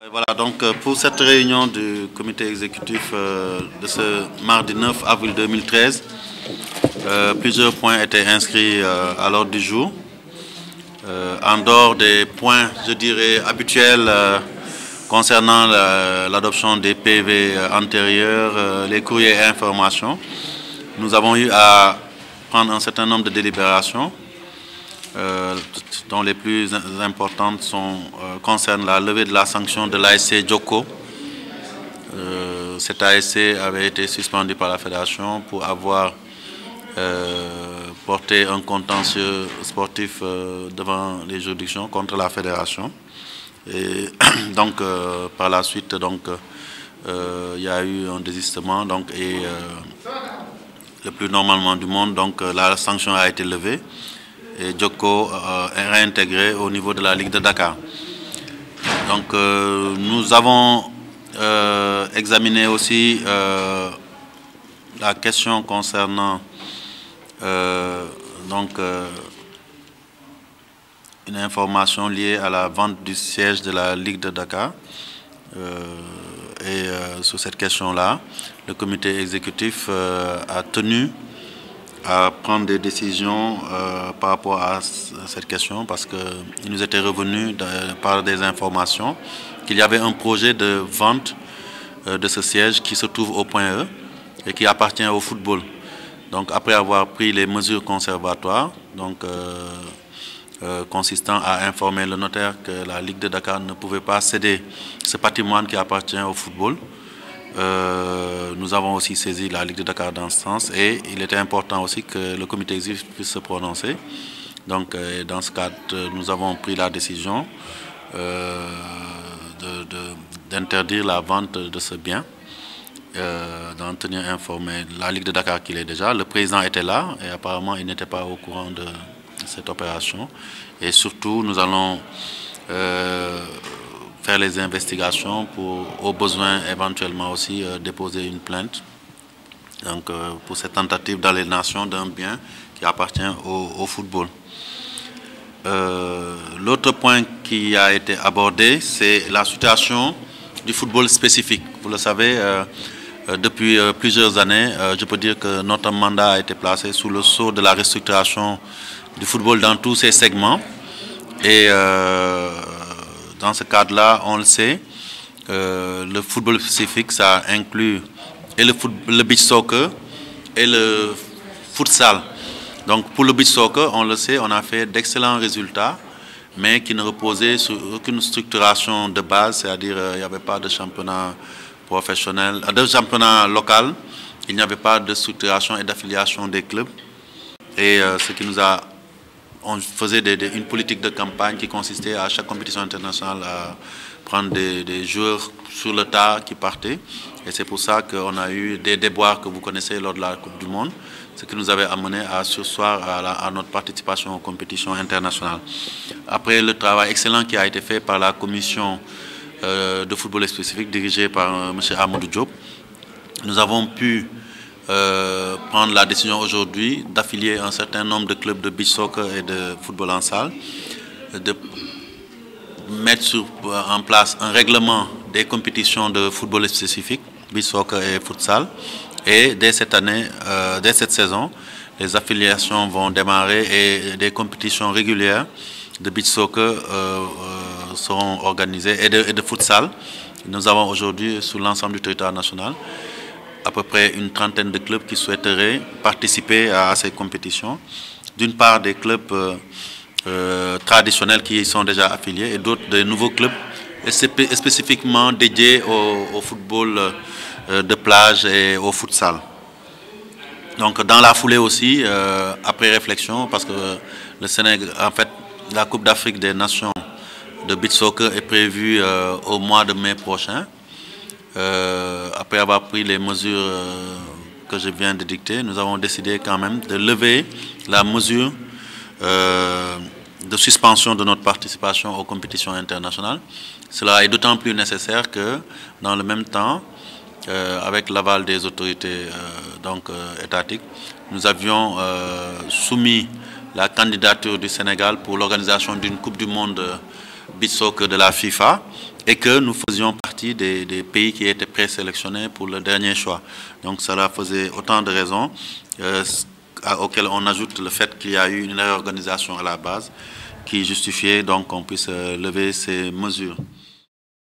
Voilà, donc pour cette réunion du comité exécutif de ce mardi 9 avril 2013, plusieurs points étaient inscrits à l'ordre du jour. En dehors des points, je dirais, habituels concernant l'adoption des PV antérieurs, les courriers et informations, nous avons eu à prendre un certain nombre de délibérations, dont les plus importantes concernent la levée de la sanction de l'ASC Djoko. Cet ASC avait été suspendu par la fédération pour avoir porté un contentieux sportif devant les juridictions contre la fédération. Et donc, par la suite, il y a eu un désistement et le plus normalement du monde, donc la sanction a été levée et Djoko est réintégré au niveau de la Ligue de Dakar. Donc nous avons examiné aussi la question concernant une information liée à la vente du siège de la Ligue de Dakar. Sur cette question-là, le comité exécutif a tenu à prendre des décisions par rapport à cette question parce qu'il nous était revenu par des informations qu'il y avait un projet de vente de ce siège qui se trouve au point E et qui appartient au football. Donc après avoir pris les mesures conservatoires, consistant à informer le notaire que la Ligue de Dakar ne pouvait pas céder ce patrimoine qui appartient au football, nous avons aussi saisi la Ligue de Dakar dans ce sens et il était important aussi que le comité exécutif puisse se prononcer. Donc dans ce cadre, nous avons pris la décision d'interdire la vente de ce bien, d'en tenir informé la Ligue de Dakar qu'il est déjà. Le président était là et apparemment il n'était pas au courant de cette opération. Et surtout, nous allons faire les investigations pour, au besoin, éventuellement aussi déposer une plainte pour cette tentative d'aliénation d'un bien qui appartient au football. L'autre point qui a été abordé, c'est la situation du football spécifique. Vous le savez, depuis plusieurs années, je peux dire que notre mandat a été placé sous le sceau de la restructuration du football dans tous ses segments. Et dans ce cadre-là, on le sait, le football spécifique, ça inclut et le beach soccer et le futsal. Donc pour le beach soccer, on le sait, on a fait d'excellents résultats, mais qui ne reposaient sur aucune structuration de base, c'est-à-dire il n'y avait pas de championnat professionnel, de championnat local, il n'y avait pas de structuration et d'affiliation des clubs. Et ce qui nous a... On faisait une politique de campagne qui consistait à chaque compétition internationale à prendre des joueurs sur le tas qui partaient. Et c'est pour ça qu'on a eu des déboires que vous connaissez lors de la Coupe du Monde, ce qui nous avait amené à surseoir à notre participation aux compétitions internationales. Après le travail excellent qui a été fait par la commission de football spécifique dirigée par M. Amadou Diop, nous avons pu prendre la décision aujourd'hui d'affilier un certain nombre de clubs de beach soccer et de football en salle, de mettre en place un règlement des compétitions de football spécifique, beach soccer et futsal. Et dès cette année, dès cette saison, les affiliations vont démarrer et des compétitions régulières de beach soccer seront organisées et de futsal. Nous avons aujourd'hui sur l'ensemble du territoire national à peu près une trentaine de clubs qui souhaiteraient participer à ces compétitions. D'une part, des clubs traditionnels qui y sont déjà affiliés et d'autres, des nouveaux clubs spécifiquement dédiés au football de plage et au futsal. Donc, dans la foulée aussi, après réflexion, parce que le Sénégal, en fait, la Coupe d'Afrique des Nations de beach soccer est prévue au mois de mai prochain. Après avoir pris les mesures que je viens de dicter, nous avons décidé quand même de lever la mesure de suspension de notre participation aux compétitions internationales. Cela est d'autant plus nécessaire que, dans le même temps, avec l'aval des autorités étatiques, nous avions soumis la candidature du Sénégal pour l'organisation d'une Coupe du Monde beach soccer de la FIFA. et que nous faisions partie des pays qui étaient présélectionnés pour le dernier choix. Donc cela faisait autant de raisons auxquelles on ajoute le fait qu'il y a eu une réorganisation à la base qui justifiait donc qu'on puisse lever ces mesures.